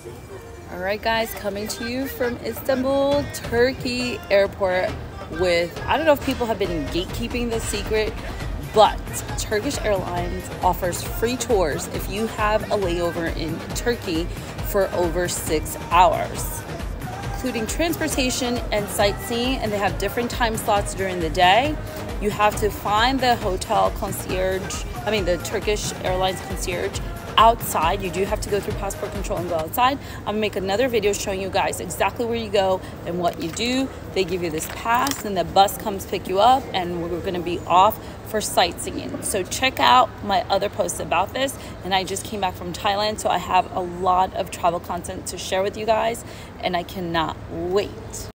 All right, guys, coming to you from Istanbul, Turkey Airport with, I don't know if people have been gatekeeping this secret, but Turkish Airlines offers free tours if you have a layover in Turkey for over 6 hours, including transportation and sightseeing, and they have different time slots during the day. You have to find the hotel concierge, the Turkish Airlines concierge outside. You do have to go through passport control and go outside. I'm gonna make another video showing you guys exactly where you go and what you do. They give you this pass and the bus comes pick you up, and we're gonna be off for sightseeing. So check out my other posts about this. And I just came back from Thailand, so I have a lot of travel content to share with you guys, and I cannot wait.